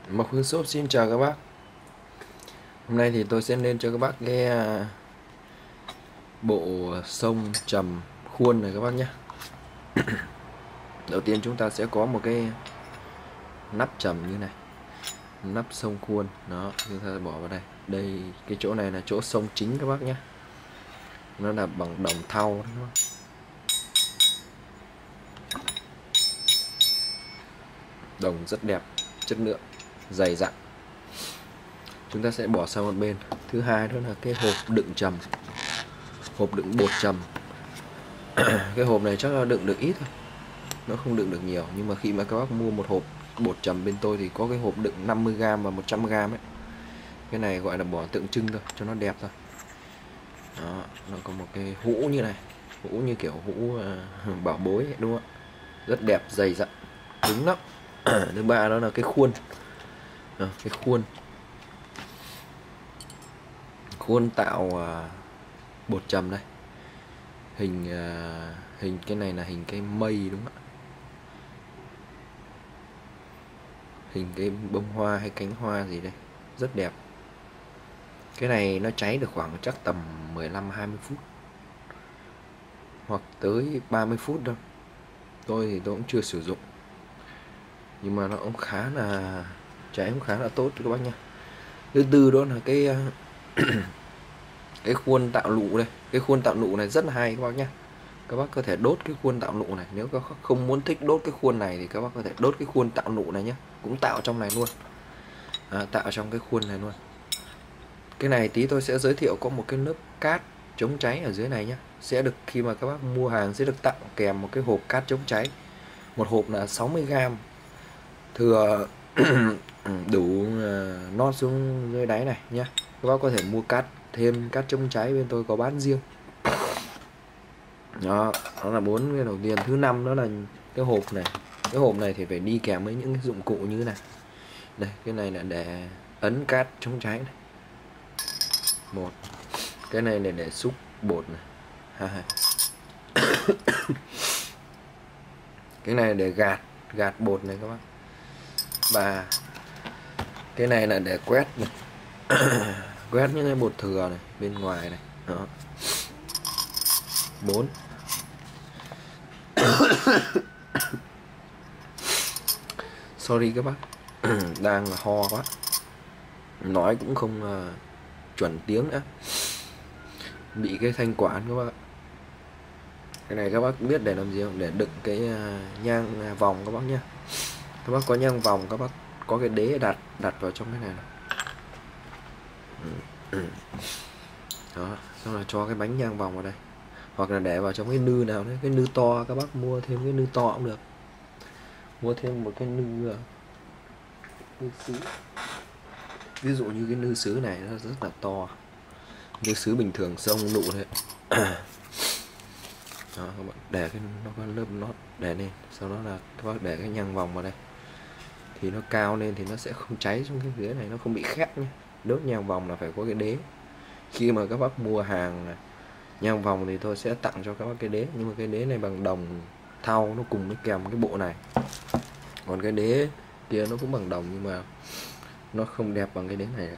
Mộc Hương Shop xin chào các bác. Hôm nay thì tôi sẽ lên cho các bác cái bộ xông trầm khuôn này các bác nhé. Đầu tiên chúng ta sẽ có một cái nắp trầm như này, nắp xông khuôn. Đó, chúng ta bỏ vào đây. Đây, cái chỗ này là chỗ xông chính các bác nhé. Nó là bằng đồng thau đó các bác. Đồng rất đẹp, chất lượng, dày dặn. Chúng ta sẽ bỏ sang một bên. Thứ hai đó là cái hộp đựng trầm, hộp đựng bột trầm. Cái hộp này chắc là đựng được ít thôi, nó không đựng được nhiều, nhưng mà khi mà các bác mua một hộp bột trầm bên tôi thì có cái hộp đựng 50g và 100g ấy. Cái này gọi là bỏ tượng trưng thôi, cho nó đẹp thôi. Đó, nó có một cái hũ như này, hũ như kiểu hũ bảo bối ấy, đúng không ạ? Rất đẹp, dày dặn, cứng lắm. Thứ ba đó là cái khuôn. Cái khuôn tạo bột trầm đây. Hình cái này là hình cái mây đúng không ạ? Hình cái bông hoa hay cánh hoa gì đây, rất đẹp. Cái này nó cháy được khoảng chắc tầm 15-20 phút hoặc tới 30 phút đâu. Tôi thì tôi cũng chưa sử dụng, nhưng mà nó cũng khá là cháy, cũng khá là tốt các bác nha. Thứ tư đó là cái cái khuôn tạo nụ đây. Cái khuôn tạo nụ này rất là hay các bác nhé. Các bác có thể đốt cái khuôn tạo nụ này. Nếu các bác không muốn thích đốt cái khuôn này thì các bác có thể đốt cái khuôn tạo nụ này nhé, cũng tạo trong này luôn. Tạo trong cái khuôn này luôn. Cái này tí tôi sẽ giới thiệu có một cái lớp cát chống cháy ở dưới này nhé. Sẽ được, khi mà các bác mua hàng sẽ được tặng kèm một cái hộp cát chống cháy. Một hộp là 60g, thừa đủ nót xuống dưới đáy này nhé. Các bác có thể mua cát, thêm cát chống cháy, bên tôi có bán riêng. Đó là 4 cái đầu tiên. Thứ năm đó là cái hộp này. Cái hộp này thì phải đi kèm với những cái dụng cụ như thế này. Đây, cái này là để ấn cát chống cháy này. Một. Cái này là để xúc bột này. Hai. Cái này để gạt bột này các bác. Và cái này là để quét này. Quét những cái bột thừa này bên ngoài này. Đó. 4. Sorry các bác, đang ho quá, nói cũng không chuẩn tiếng nữa, bị cái thanh quản các bác. Cái này các bác biết để làm gì không? Để đựng cái nhang vòng các bác nhé. Các bác có nhang vòng, các bác có cái đế đặt vào trong cái này. Đó, xong là cho cái bánh nhang vòng vào đây, hoặc là để vào trong cái nư nào đấy, cái nư to các bác mua thêm cái nư to cũng được. Mua thêm một cái nư sứ, ví dụ như cái nư sứ này nó rất là to, nư sứ bình thường xông nụ đấy. Đó, các bạn để cái nó có lớp nót để lên, sau đó là các bác để cái nhang vòng vào đây thì nó cao lên thì nó sẽ không cháy xuống cái dưới này, nó không bị khét nhé. Đốt nhang vòng là phải có cái đế. Khi mà các bác mua hàng nhang vòng thì tôi sẽ tặng cho các bác cái đế, nhưng mà cái đế này bằng đồng thau, nó cùng với kèm cái bộ này. Còn cái đế kia nó cũng bằng đồng nhưng mà nó không đẹp bằng cái đế này.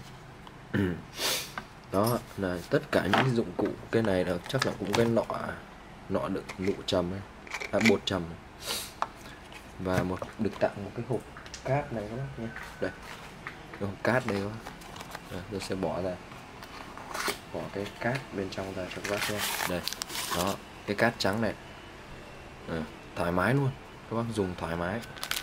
Đó là tất cả những cái dụng cụ. Cái này là chắc là cũng cái nọ đựng nụ trầm này, bột trầm này. Và được tặng một cái hộp cát này các bác nhé. Đây, cái hộp cát đây các bác. Đây, tôi sẽ bỏ cái cát bên trong ra cho các bác nhé. Đây, đó, cái cát trắng này. Thoải mái luôn, các bác dùng thoải mái.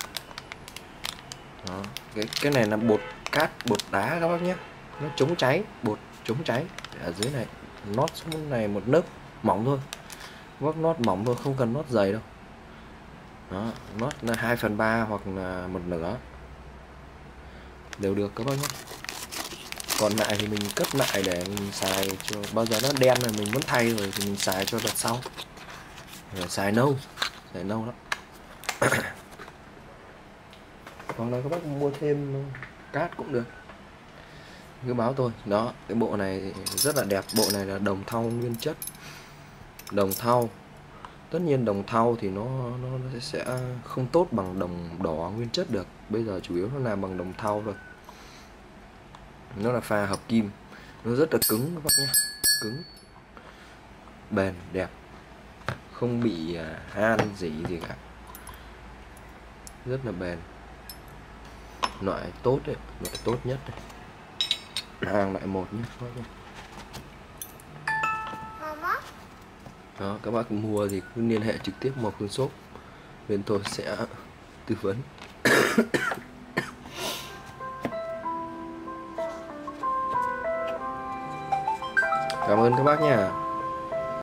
Đó, cái này là bột cát, bột đá các bác nhé. Nó chống cháy, bột chống cháy. Ở dưới này nót xuống này một lớp mỏng thôi, các bác nót mỏng thôi, không cần nót dày đâu. Đó, nót là 2/3 hoặc là 1/2 đều được các bác nhé. Còn lại thì mình cất lại để mình xài cho bao giờ nó đen rồi mình muốn thay rồi thì mình xài cho đợt sau. Rồi xài lâu lắm. Hoặc là các bác mua thêm cát cũng được, cứ báo tôi. Đó, cái bộ này rất là đẹp. Bộ này là đồng thau nguyên chất, đồng thau Tất nhiên đồng thau thì nó sẽ không tốt bằng đồng đỏ nguyên chất được. Bây giờ chủ yếu nó làm bằng đồng thau thôi. Nó là pha hợp kim, nó rất là cứng các bác nhá, cứng, bền, đẹp, không bị han rỉ gì cả, rất là bền, loại tốt đấy, loại tốt nhất đấy, hàng loại 1 nhé các bác nhé. Đó, các bác mua thì cứ liên hệ trực tiếp Mộc Phương Shop, bên tôi sẽ tư vấn. Cảm ơn các bác nha.